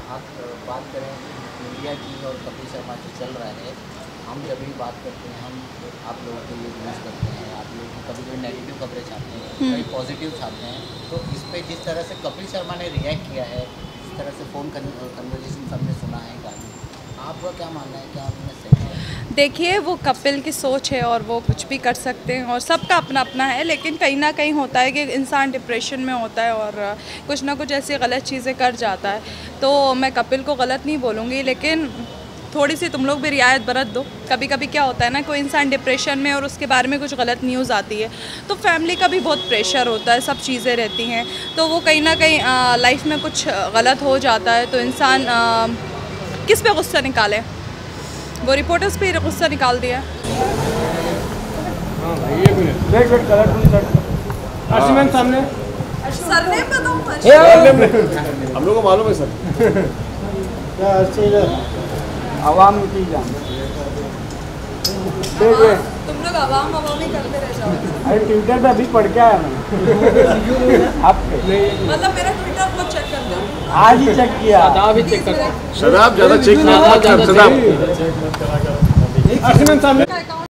आप बात करें मीडिया की और कपिल शर्मा जो चल रहा है, हम जब भी बात करते हैं हम आप लोगों के लिए न्यूज़ करते हैं, आप लोग कभी कभी नेगेटिव खबरें छापते हैं, कभी पॉजिटिव छापते हैं। तो इस पे जिस तरह से कपिल शर्मा ने रिएक्ट किया है, जिस तरह से फ़ोन कन्वर्जेशन सबने सुना है गाली, आपका क्या मानना है, क्या आपने सही है? देखिए, वो कपिल की सोच है और वो कुछ भी कर सकते हैं और सबका अपना अपना है, लेकिन कहीं ना कहीं होता है कि इंसान डिप्रेशन में होता है और कुछ ना कुछ ऐसी गलत चीज़ें कर जाता है। तो मैं कपिल को गलत नहीं बोलूँगी, लेकिन थोड़ी सी तुम लोग भी रियायत बरत दो। कभी कभी क्या होता है ना, कोई इंसान डिप्रेशन में और उसके बारे में कुछ गलत न्यूज़ आती है तो फैमिली का भी बहुत प्रेशर होता है, सब चीज़ें रहती हैं, तो वो कहीं ना कहीं लाइफ में कुछ गलत हो जाता है तो इंसान किस पे गुस्सा निकाले। वो रिपोर्टर्स पे गुस्सा निकाल दिया। सामने सरनेम बताओ। हम लोग को मालूम है सर। आवाम की जान तुम लोग आवाम ही करते रह जाओ। अरे ट्विटर पे अभी पढ़ के आया मैं आपके मतलब मेरा ट्विटर को चेक कर दो। आज ही चेक किया। शराब ज़्यादा चेक किया। मेरा